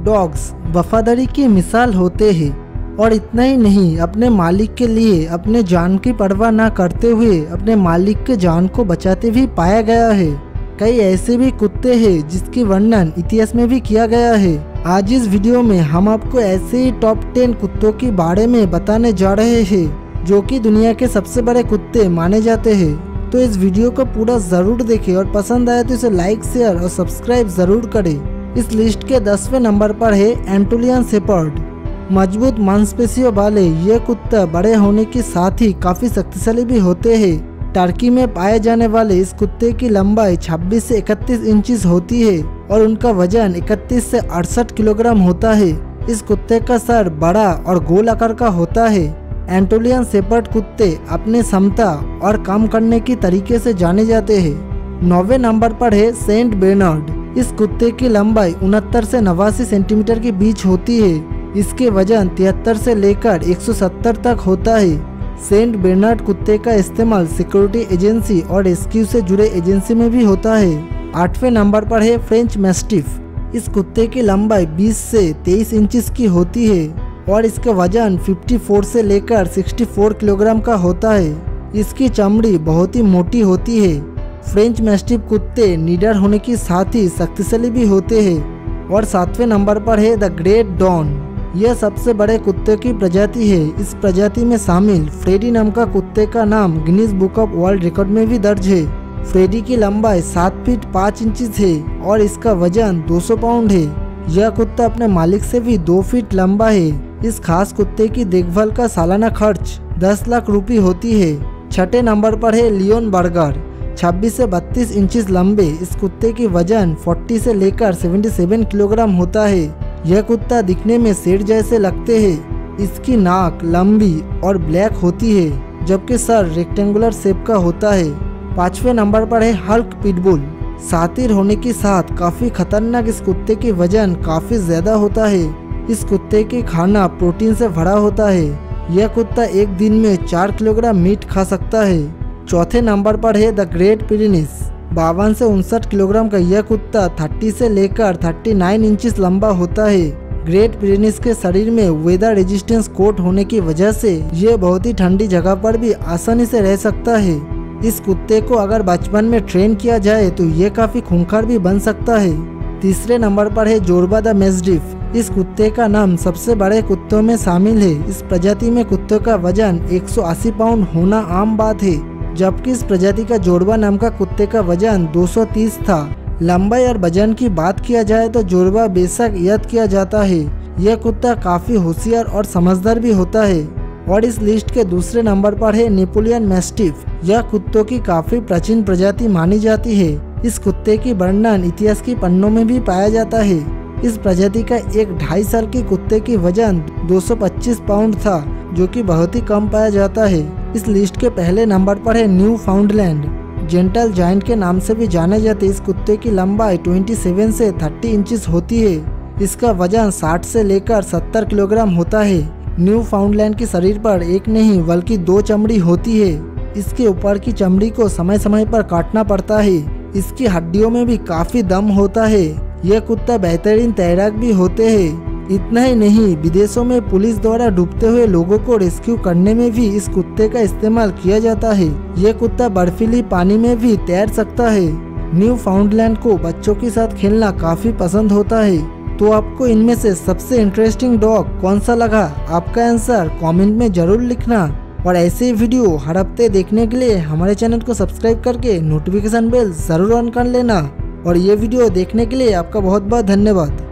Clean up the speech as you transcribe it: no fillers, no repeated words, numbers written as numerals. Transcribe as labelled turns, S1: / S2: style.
S1: Dogs वफादारी की मिसाल होते हैं और इतना ही नहीं, अपने मालिक के लिए अपने जान की परवाह न करते हुए अपने मालिक के जान को बचाते भी पाया गया है। कई ऐसे भी कुत्ते हैं जिसकी वर्णन इतिहास में भी किया गया है। आज इस वीडियो में हम आपको ऐसे ही टॉप 10 कुत्तों के बारे में बताने जा रहे हैं जो कि दुनिया के सबसे बड़े कुत्ते माने जाते हैं। तो इस वीडियो को पूरा जरूर देखें और पसंद आए तो इसे लाइक, शेयर और सब्सक्राइब जरूर करें। इस लिस्ट के 10वें नंबर पर है एंटोलियन शेपर्ड। मजबूत मांसपेशियों वाले ये कुत्ता बड़े होने के साथ ही काफी शक्तिशाली भी होते हैं। टर्की में पाए जाने वाले इस कुत्ते की लंबाई 26 से 31 इंचेस होती है और उनका वजन 31 से 68 किलोग्राम होता है। इस कुत्ते का सर बड़ा और गोल आकार का होता है। एंटोलियन शेपर्ड कुत्ते अपने क्षमता और काम करने की तरीके से जाने जाते हैं। 9वें नंबर पर है सेंट बेर्नार्ड। इस कुत्ते की लंबाई 69 से 89 सेंटीमीटर के बीच होती है। इसके वजन 73 से लेकर 170 तक होता है। सेंट बेर्नार्ड कुत्ते का इस्तेमाल सिक्योरिटी एजेंसी और रेस्क्यू से जुड़े एजेंसी में भी होता है। 8वें नंबर पर है फ्रेंच मैस्टिफ। इस कुत्ते की लंबाई 20 से 23 इंचेस की होती है और इसका वजन 54 से लेकर 64 किलोग्राम का होता है। इसकी चमड़ी बहुत ही मोटी होती है। फ्रेंच मैस्टिफ कुत्ते निडर होने के साथ ही शक्तिशाली भी होते हैं। और 7वें नंबर पर है द ग्रेट डॉन। यह सबसे बड़े कुत्ते की प्रजाति है। इस प्रजाति में शामिल फ्रेडी नाम का कुत्ते का नाम Guinness book of world record में भी दर्ज है। फ्रेडी की लंबाई 7 फीट 5 इंचेस है और इसका वजन 200 पाउंड है। यह कुत्ता अपने मालिक से भी 2 फीट लंबा है। इस खास कुत्ते की देखभाल का सालाना खर्च 10 लाख रुपए होती है। 6ठे नंबर पर है लियोन बर्गर। 26 से 32 इंचेस लंबे इस कुत्ते की वजन 40 से लेकर 77 किलोग्राम होता है। यह कुत्ता दिखने में शेर जैसे लगते हैं। इसकी नाक लंबी और ब्लैक होती है जबकि सर रेक्टेंगुलर शेप का होता है। 5वें नंबर पर है हल्क पिटबुल। शातिर होने के साथ काफी खतरनाक इस कुत्ते की वजन काफी ज्यादा होता है। इस कुत्ते की खाना प्रोटीन से भरा होता है। यह कुत्ता एक दिन में 4 किलोग्राम मीट खा सकता है। 4थे नंबर पर है द ग्रेट पिरेनीज। 52 से 59 किलोग्राम का यह कुत्ता 30 से लेकर 39 इंचेस लंबा होता है। ग्रेट पिरेनीज के शरीर में वेदर रेजिस्टेंस कोट होने की वजह से यह बहुत ही ठंडी जगह पर भी आसानी से रह सकता है। इस कुत्ते को अगर बचपन में ट्रेन किया जाए तो ये काफी खूंखार भी बन सकता है। 3रे नंबर पर है जोरबा द मैस्टिफ। इस कुत्ते का नाम सबसे बड़े कुत्तों में शामिल है। इस प्रजाति में कुत्तों का वजन 180 पाउंड होना आम बात है, जबकि इस प्रजाति का जोरबा नाम का कुत्ते का वजन 230 था। लंबाई और वजन की बात किया जाए तो जोरबा बेशक याद किया जाता है। यह कुत्ता काफी होशियार और समझदार भी होता है। और इस लिस्ट के दूसरे नंबर पर है नेपोलियन मैस्टिफ। यह कुत्तों की काफी प्राचीन प्रजाति मानी जाती है। इस कुत्ते की वर्णन इतिहास के पन्नों में भी पाया जाता है। इस प्रजाति का एक 2.5 साल के कुत्ते की वजन 225 पाउंड था, जो कि बहुत ही कम पाया जाता है। इस लिस्ट के पहले नंबर पर है न्यू फाउंडलैंड। जेंटल जायंट के नाम से भी जाने जाते इस कुत्ते की लंबाई 27 से 30 इंचेस होती है। इसका वजन 60 से लेकर 70 किलोग्राम होता है। न्यू फाउंडलैंड के शरीर पर एक नहीं बल्कि 2 चमड़ी होती है। इसके ऊपर की चमड़ी को समय समय पर काटना पड़ता है। इसकी हड्डियों में भी काफी दम होता है। यह कुत्ता बेहतरीन तैराक भी होते हैं। इतना ही नहीं, विदेशों में पुलिस द्वारा डूबते हुए लोगों को रेस्क्यू करने में भी इस कुत्ते का इस्तेमाल किया जाता है। यह कुत्ता बर्फीली पानी में भी तैर सकता है। न्यू फाउंडलैंड को बच्चों के साथ खेलना काफी पसंद होता है। तो आपको इनमें से सबसे इंटरेस्टिंग डॉग कौन सा लगा? आपका आंसर कमेंट में जरूर लिखना। और ऐसे वीडियो हर हफ्ते देखने के लिए हमारे चैनल को सब्सक्राइब करके नोटिफिकेशन बेल जरूर ऑन कर लेना। और ये वीडियो देखने के लिए आपका बहुत बहुत धन्यवाद।